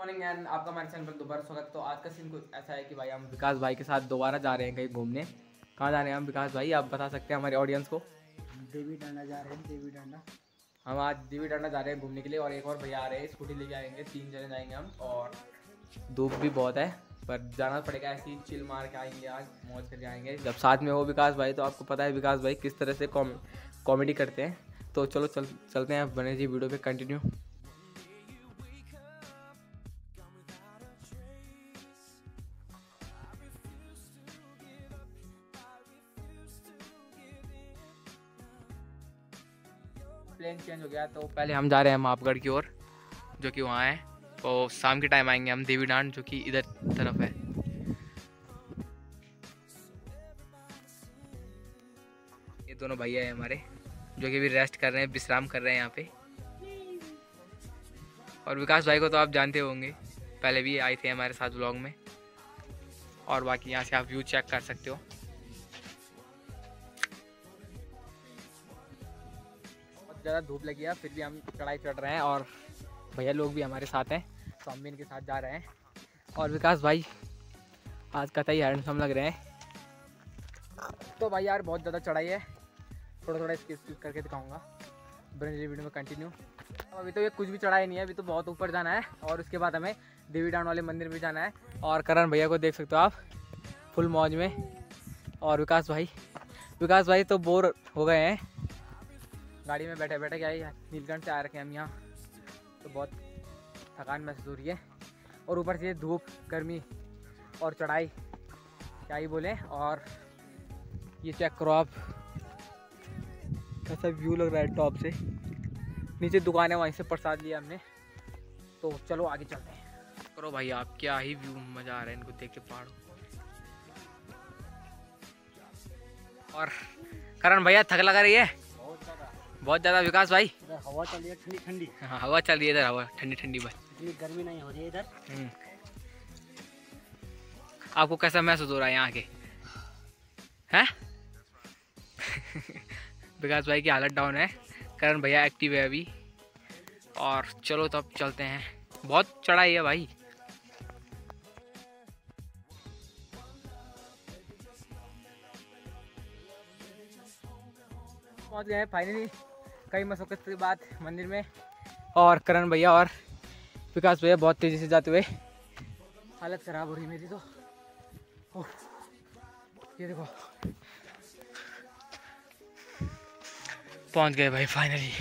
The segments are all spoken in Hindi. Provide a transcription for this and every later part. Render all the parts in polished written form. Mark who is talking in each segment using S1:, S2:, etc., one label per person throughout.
S1: मॉर्निंग एंड आपका हमारे चैनल पर दोबारा स्वागत। तो आज का सीन कुछ ऐसा है कि भाई हम विकास भाई के साथ दोबारा जा रहे हैं कहीं घूमने। कहाँ जा रहे हैं हम विकास भाई, आप बता सकते हैं हमारे ऑडियंस को?
S2: देवी डांडा जा रहे हैं। देवी डांडा
S1: हम आज देवी डांडा जा रहे हैं घूमने के लिए, और एक और भैया आ रहे हैं, स्कूटी लेके आएंगे, 3 जने जाएंगे हम। और धूप भी बहुत है पर जाना पड़ेगा, ऐसे ही चिल मार के आएंगे, आज मौज करके आएंगे। जब साथ में हो विकास भाई तो आपको पता है विकास भाई किस तरह से कॉमेडी करते हैं। तो चलो चलते हैं, बने जी वीडियो पे कंटिन्यू। प्लान चेंज हो गया, तो पहले हम जा रहे हैं मापगढ़ की ओर, जो कि वहाँ है। तो शाम के टाइम आएंगे हम देवी डांड, जो कि इधर तरफ है। ये दोनों भैया हैं हमारे, जो कि भी रेस्ट कर रहे हैं, विश्राम कर रहे हैं यहाँ पे। और विकास भाई को तो आप जानते होंगे, पहले भी आए थे हमारे साथ व्लॉग में। और बाकी यहाँ से आप व्यू चेक कर सकते हो। बहुत ज़्यादा धूप लगी है, फिर भी हम चढ़ाई चढ़ रहे हैं, और भैया लोग भी हमारे साथ हैं, तो हम भी इनके साथ जा रहे हैं। और विकास भाई आज कतई हैंडसम लग रहे हैं। तो भाई यार बहुत ज़्यादा चढ़ाई है, थोड़ा थोड़ा स्किप करके दिखाऊंगा, बने वीडियो में कंटिन्यू। अभी तो ये कुछ भी चढ़ाई नहीं है, अभी तो बहुत ऊपर जाना है, और उसके बाद हमें देवी डांड वाले मंदिर में जाना है। और करण भैया को देख सकते हो आप, फुल मौज में। और विकास भाई तो बोर हो गए हैं गाड़ी में बैठे बैठे। क्या ही नीलकंठ से आ रखे हैं हम यहाँ, तो बहुत थकान महसूस हो रही है। और ऊपर से धूप, गर्मी और चढ़ाई, क्या ही बोलें। और ये चेक करो आप, कैसा व्यू लग रहा है टॉप से। नीचे दुकान है, वहीं से प्रसाद लिया हमने। तो चलो आगे चलते हैं। करो भाई आप, क्या ही व्यू, मज़ा आ रहा है इनको देख के पहाड़ों। और करण भैया थक लगा रही है बहुत ज़्यादा विकास भाई।
S2: इधर हवा चल रही है ठंडी ठंडी।
S1: हाँ हवा चल रही है इधर, हवा ठंडी ठंडी बस,
S2: इतनी गर्मी नहीं हो रही है इधर।
S1: आपको कैसा महसूस हो रहा है यहाँ के हैं? विकास भाई की हालत डाउन है, करण भैया एक्टिव है अभी। और चलो तो अब चलते हैं, बहुत चढ़ाई है भाई। पहुँच गए हैं फाइनली कई मशक्कत के बाद मंदिर में। और करण भैया और विकास भैया बहुत तेज़ी से जाते हुए, हालत ख़राब हो रही मेरी तो। ओह, ये देखो पहुंच गए भाई फाइनली।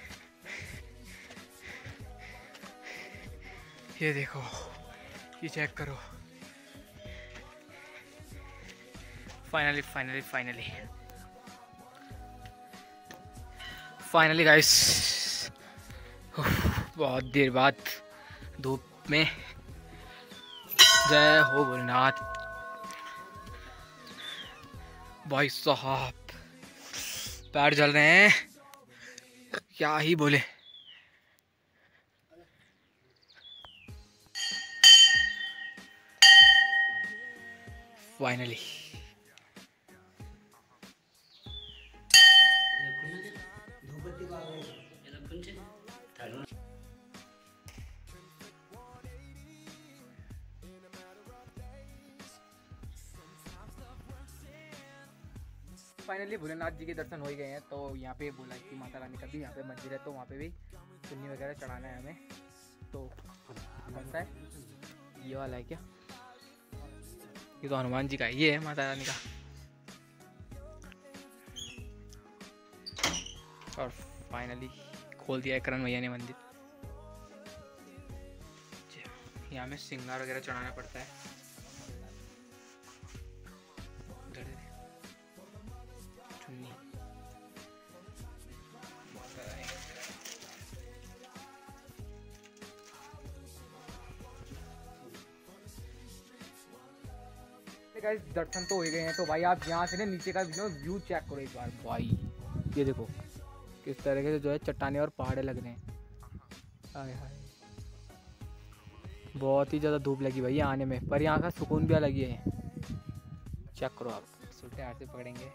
S1: ये देखो, ये चेक करो, फाइनली गाइस, बहुत देर बाद धूप में। जय हो भोलेनाथ। भाई साहब पैर जल रहे हैं, क्या ही बोले। फाइनली भोलेनाथ जी के दर्शन हो ही गए हैं। तो यहाँ पे बोला कि माता रानी का भी यहाँ पे मंदिर है, तो वहाँ पे भी चुन्नी वगैरह चढ़ाना है हमें। तो कौन सा है ये वाला है क्या? ये तो हनुमान जी का है, ये है माता रानी का। और फाइनली खोल दिया है करण भैया ने मंदिर। यहाँ में सिंगार वगैरह चढ़ाना पड़ता है। चुन्नी गाइस दर्शन तो हो गए हैं। तो भाई आप यहाँ से ना नीचे का व्यू चेक करो एक बार भाई। ये देखो किस तरीके से जो है चट्टाने और पहाड़े लग रहे हैं। हाय हाय, बहुत ही ज़्यादा धूप लगी भाई आने में, पर यहाँ का सुकून भी अलग ही है। चेक करो आप, सुलटे हाथ से पकड़ेंगे।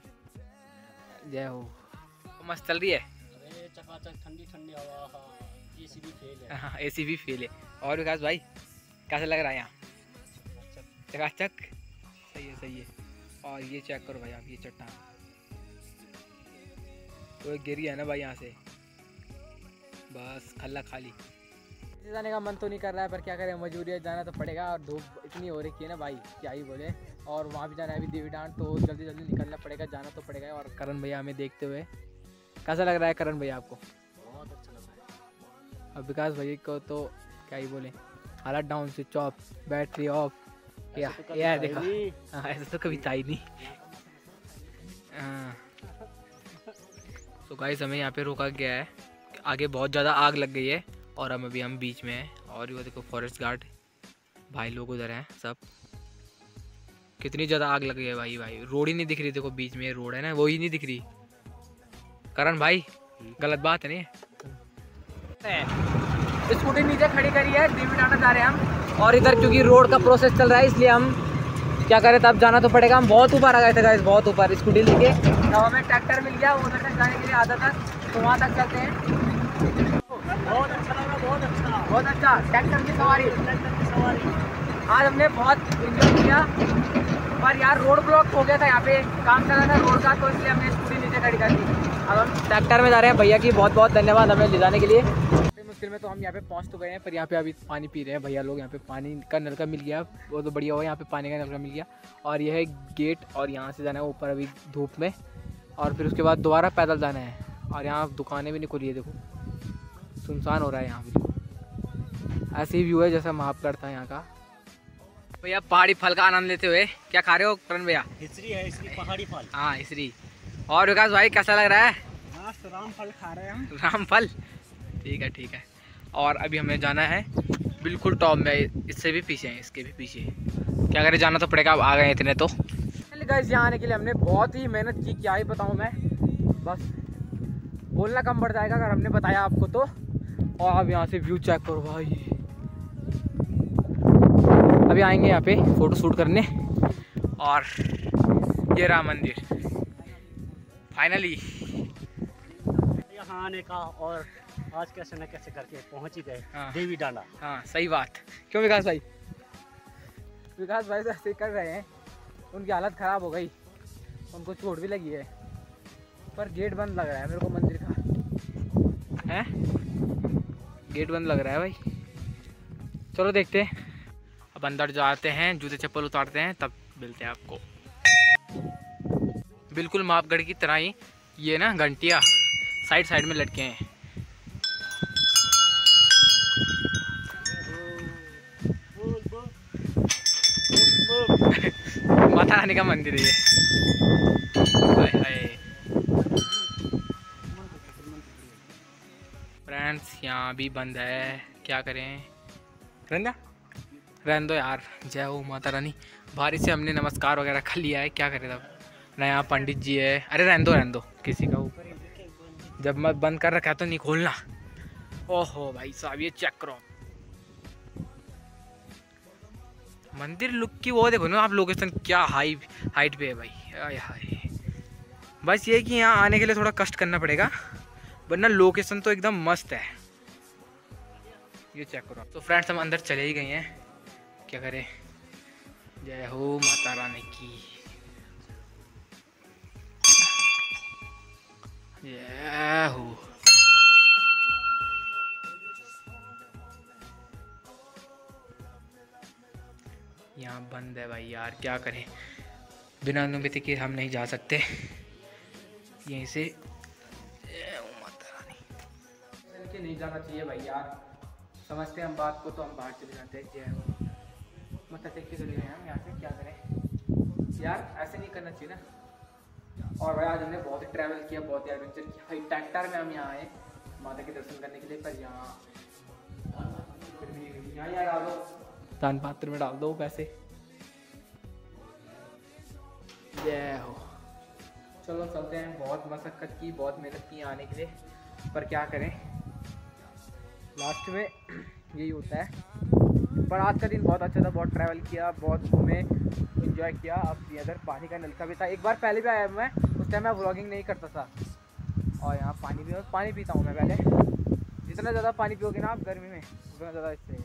S1: जय हो, मस्त चल रही है।
S2: अरे चकाचक ठंडी ठंडी हवा। एसी भी फेल है।
S1: हाँ AC भी फेल है। और विकास भाई कैसा लग रहा है यहाँ? चकाचक, सही है सही है। और ये चेक करो भाई आप, ये चट्टान तो गिरी है ना भाई यहाँ से, बस खल्ला खाली। जाने का मन तो नहीं कर रहा है पर क्या करें, मजबूरी है, जाना तो पड़ेगा। और धूप इतनी हो रखी है ना भाई, क्या ही बोले। और वहाँ भी जाना है अभी देवी डांड, तो जल्दी जल्दी निकलना पड़ेगा, जाना तो पड़ेगा। और करण भैया हमें देखते हुए कैसा लग रहा है करण भैया आपको?
S2: बहुत अच्छा लग रहा है।
S1: अब विकास भैया को तो क्या ही बोले, हालत down, switch off, battery off, यार देखो। हाँ ऐसा तो कभी था ही नहीं। हाँ तो गाइस हमें यहाँ पे रोका गया है, आगे बहुत ज़्यादा आग लग गई है और हम बीच में हैं। और वो देखो फॉरेस्ट गार्ड भाई लोग उधर हैं सब। कितनी ज़्यादा आग लग गई है भाई, रोड ही नहीं दिख रही। देखो बीच में रोड है ना, वो ही नहीं दिख रही। करण भाई गलत बात है नहीं? स्कूटी नीचे खड़ी करी है, देवी डांडा जा रहे हैं हम। और इधर क्योंकि रोड का प्रोसेस चल रहा है इसलिए हम क्या करें, तब जाना तो पड़ेगा। हम बहुत ऊपर आ गए थे गाइस, बहुत ऊपर स्कूटी लेके। तब हमें ट्रैक्टर मिल गया उधर तक जाने के लिए, आधा तक, तो वहाँ तक चलते हैं।
S2: बहुत अच्छा लगा, बहुत अच्छा,
S1: बहुत अच्छा। ट्रैक्टर की सवारी आज हमने बहुत इंजॉय किया। पर यार रोड ब्लॉक हो गया था, यहाँ पे काम चल रहा था रोड का, तो इसलिए हमने स्कूटी नीचे खड़ी कर दी। अब हम ट्रैक्टर में जा रहे हैं। भैया की बहुत बहुत धन्यवाद हमें ले जाने के लिए। मुश्किल में तो हम यहाँ पे पहुँच तो गए हैं, पर यहाँ पे अभी पानी पी रहे हैं भैया लोग। यहाँ पे पानी का नलका मिल गया, वो तो बढ़िया हुआ, यहाँ पे पानी का नलका मिल गया। और यह है गेट, और यहाँ से जाना है ऊपर अभी धूप में, और फिर उसके बाद दोबारा पैदल जाना है। और यहाँ दुकानें भी नहीं खुली है, देखो सुनसान हो रहा है यहाँ भी। ऐसे ही व्यू है जैसा महापगढ़ था यहाँ का। भैया पहाड़ी फल का आनंद लेते हुए क्या खा रहे हो करण भैया?
S2: हिसरी है, इसकी पहाड़ी फल।
S1: हाँ हिसरी। और विकास भाई कैसा लग रहा है?
S2: राम फल खा रहे हैं हम।
S1: राम फल, ठीक है ठीक है। और अभी हमें जाना है बिल्कुल टॉप में, इससे भी पीछे हैं, इसके भी पीछे। क्या करें, जाना तो पड़ेगा, अब आ गए इतने तो। गाइस यहाँ आने के लिए हमने बहुत ही मेहनत की, क्या ही बताऊँ मैं, बस बोलना कम पड़ जाएगा अगर हमने बताया आपको तो। और अब यहाँ से व्यू चेक करो भाई। अभी आएंगे यहाँ पे फ़ोटो शूट करने। और ये रहा मंदिर फाइनली
S2: यहाँ आने का। और आज कैसे न कैसे करके पहुँच ही गए।
S1: हाँ।
S2: देवी डांडा।
S1: हाँ सही बात। क्यों विकास भाई? विकास भाई तो ऐसे कर रहे हैं, उनकी हालत ख़राब हो गई, उनको चोट भी लगी है। पर गेट बंद लग रहा है मेरे को मंदिर का, है गेट बंद लग रहा है भाई। चलो देखते हैं, अब अंदर जाते हैं, जूते चप्पल उतारते हैं, तब मिलते हैं आपको। बिल्कुल मापगढ़ की तरह ही ये ना घंटियाँ साइड साइड में लटके हैं। माता रानी का मंदिर है ये। फ्रेंड्स यहाँ भी बंद है, क्या करें, रहने दो यार। जय हो माता रानी। बाहर से हमने नमस्कार वगैरह कर लिया है, क्या करें तब ना, यहाँ पंडित जी है। अरे रहने दो किसी का ऊपर, जब मैं बंद कर रखा है तो नहीं खोलना। ओहो भाई साहब ये चेक करो मंदिर लुक की, वो देखो ना आप, लोकेशन क्या हाइट पे है भाई। आय हाय, बस ये कि यहाँ आने के लिए थोड़ा कष्ट करना पड़ेगा, वरना लोकेशन तो एकदम मस्त है। ये चेक करो। तो फ्रेंड्स हम अंदर चले ही गए हैं, क्या करें। जय हो माता रानी की, जय हो। यहाँ बंद है भाई यार, क्या करें, बिना अनुमति के हम नहीं जा सकते यहीं से। माता रानी के नहीं जाना चाहिए भाई यार, समझते हैं हम बात को तो हम बाहर चले जाते हैं। जय हो मतलब देख के चले गए हम यहाँ से, क्या करें यार, ऐसे नहीं करना चाहिए ना। और भाई आज हमने बहुत ही ट्रैवल किया, बहुत ही एडवेंचर किया भाई। ट्रैक्टर में हम यहाँ आए माता के दर्शन करने के लिए, पर यहाँ यार डाल दो, दान पात्र में डाल दो पैसे। जय हो। चलो चलते हैं, बहुत मशक्कत की, बहुत मेहनत की आने के लिए, पर क्या करें लास्ट में यही होता है। पर आज का दिन बहुत अच्छा था, बहुत ट्रैवल किया, बहुत घूमे, एंजॉय किया। अब इधर पानी का नलका भी था, एक बार पहले भी आया मैं, उस टाइम मैं व्लॉगिंग नहीं करता था। और यहाँ पानी पीता हूँ मैं पहले, जितना ज़्यादा पानी पियोगे ना आप गर्मी में उतना ज़्यादा इससे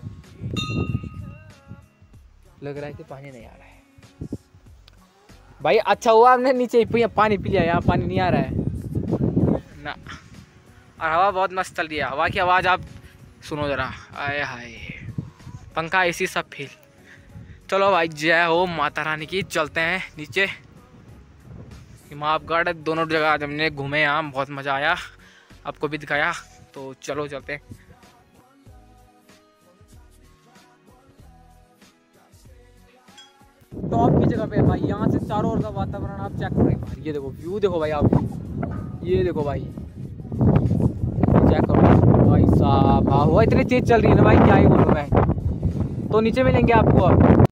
S1: लग रहा है कि पानी नहीं आ रहा है। भाई अच्छा हुआ हमने नीचे पानी पी लिया, यहाँ पानी नहीं आ रहा है ना। और हवा बहुत मस्त चल रही है, हवा की आवाज़ आप सुनो ज़रा, आए हाय, पंखा एसी सब फेल। चलो भाई जय हो माता रानी की, चलते हैं नीचे। हिमावगढ़ दोनों जगह हमने घूमे, यहाँ बहुत मज़ा आया, आपको भी दिखाया, तो चलो चलते हैं। टॉप की जगह पे है भाई, यहाँ से चारों ओर का वातावरण आप चेक करो एक बार, ये देखो व्यू देखो भाई आप, ये देखो भाई चेक करो भाई साहब, हवा इतनी तेज चल रही है ना भाई, क्या ही बोलूँ मैं। तो नीचे मिलेंगे आपको अब।